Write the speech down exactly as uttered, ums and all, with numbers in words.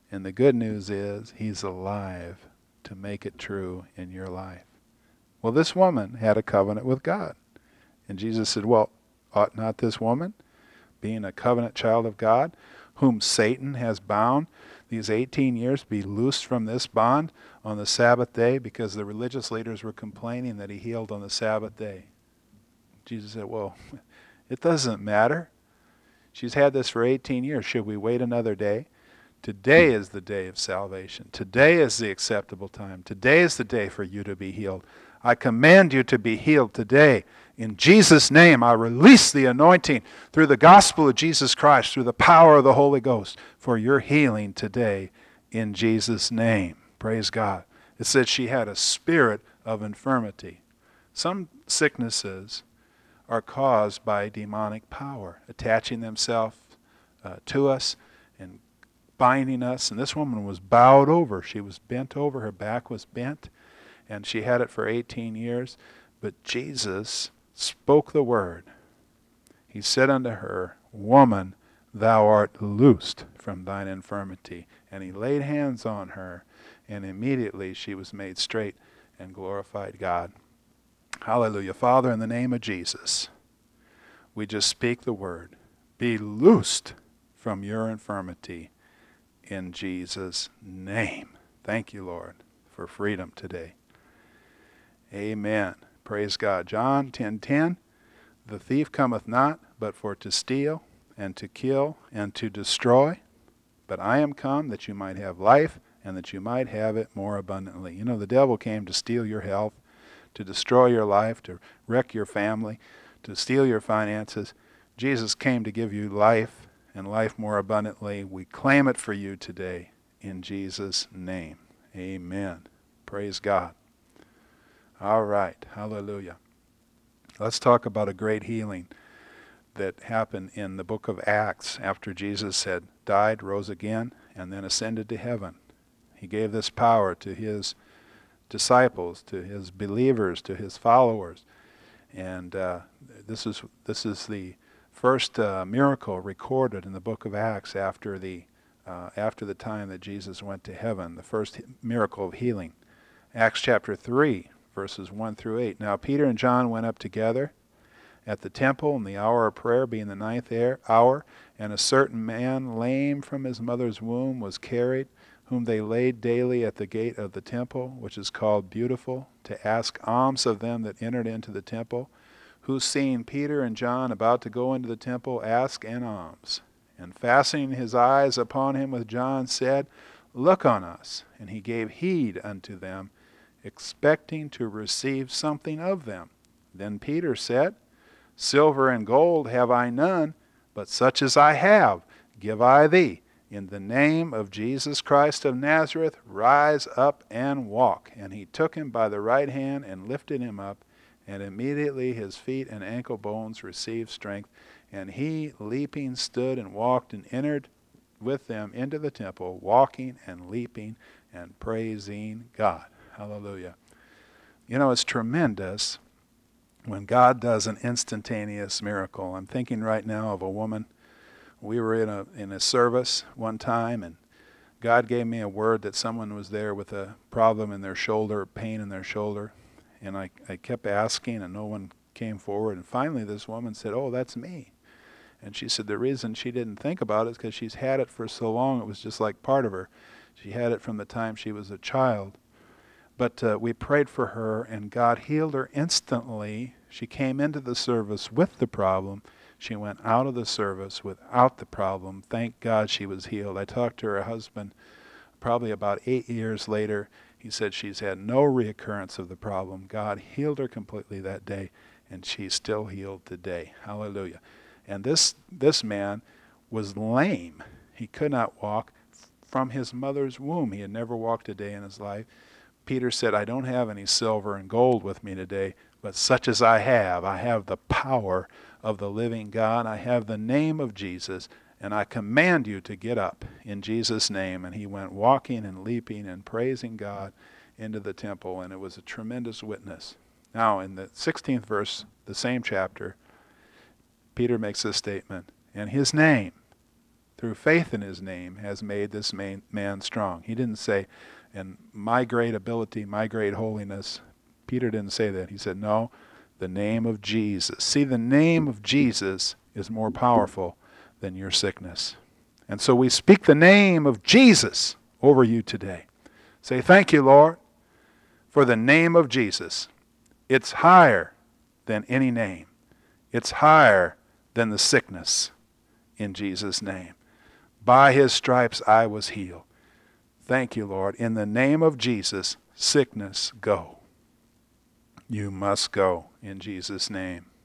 And the good news is he's alive to make it true in your life. Well, this woman had a covenant with God. And Jesus said, well, ought not this woman, being a covenant child of God, whom Satan has bound these eighteen years, be loosed from this bond on the Sabbath day? Because the religious leaders were complaining that he healed on the Sabbath day. Jesus said, well, it doesn't matter. She's had this for eighteen years. Should we wait another day? Today is the day of salvation. Today is the acceptable time. Today is the day for you to be healed. I command you to be healed today. In Jesus' name, I release the anointing through the gospel of Jesus Christ, through the power of the Holy Ghost, for your healing today in Jesus' name. Praise God. It said she had a spirit of infirmity. Some sicknesses are caused by demonic power, attaching themselves uh, to us and binding us. And this woman was bowed over. She was bent over. Her back was bent. And she had it for eighteen years. But Jesus spoke the word. He said unto her, Woman, thou art loosed from thine infirmity. And he laid hands on her, and immediately she was made straight and glorified God. Hallelujah. Father, in the name of Jesus, we just speak the word. Be loosed from your infirmity in Jesus' name. Thank you, Lord, for freedom today. Amen. Praise God. John ten ten, the thief cometh not, but for to steal, and to kill, and to destroy. But I am come that you might have life, and that you might have it more abundantly. You know, the devil came to steal your health, to destroy your life, to wreck your family, to steal your finances. Jesus came to give you life, and life more abundantly. We claim it for you today, in Jesus' name. Amen. Praise God. All right. Hallelujah. Let's talk about a great healing that happened in the book of Acts after Jesus had died, rose again, and then ascended to heaven. He gave this power to his disciples, to his believers, to his followers. And uh, this is this is the first uh, miracle recorded in the book of Acts after the uh, after the time that Jesus went to heaven, the first miracle of healing. Acts chapter three. Verses one through eight. Now Peter and John went up together at the temple in the hour of prayer, being the ninth hour, and a certain man, lame from his mother's womb, was carried, whom they laid daily at the gate of the temple, which is called Beautiful, to ask alms of them that entered into the temple, who, seeing Peter and John about to go into the temple, asked an alms. And fastening his eyes upon him with John, said, Look on us. And he gave heed unto them, expecting to receive something of them. Then Peter said, Silver and gold have I none, but such as I have give I thee. In the name of Jesus Christ of Nazareth, rise up and walk. And he took him by the right hand and lifted him up, and immediately his feet and ankle bones received strength. And he, leaping, stood and walked and entered with them into the temple, walking and leaping and praising God. Hallelujah. You know, it's tremendous when God does an instantaneous miracle. I'm thinking right now of a woman. We were in a in a service one time, and God gave me a word that someone was there with a problem in their shoulder, pain in their shoulder. And I, I kept asking, and no one came forward. And finally this woman said, oh, that's me. And she said the reason she didn't think about it is because she's had it for so long, it was just like part of her. She had it from the time she was a child. But uh, we prayed for her, and God healed her instantly. She came into the service with the problem. She went out of the service without the problem. Thank God she was healed. I talked to her husband probably about eight years later. He said she's had no reoccurrence of the problem. God healed her completely that day, and she's still healed today. Hallelujah. And this, this man was lame. He could not walk from his mother's womb. He had never walked a day in his life. Peter said, I don't have any silver and gold with me today, but such as I have, I have the power of the living God. I have the name of Jesus, and I command you to get up in Jesus' name. And he went walking and leaping and praising God into the temple, and it was a tremendous witness. Now, in the sixteenth verse, the same chapter, Peter makes this statement, and his name through faith in his name, has made this man, man strong. He didn't say, and my great ability, my great holiness. Peter didn't say that. He said, no, the name of Jesus. See, the name of Jesus is more powerful than your sickness. And so we speak the name of Jesus over you today. Say, thank you, Lord, for the name of Jesus. It's higher than any name. It's higher than the sickness, in Jesus' name. By his stripes I was healed. Thank you, Lord. In the name of Jesus, sickness, go. You must go in Jesus' name.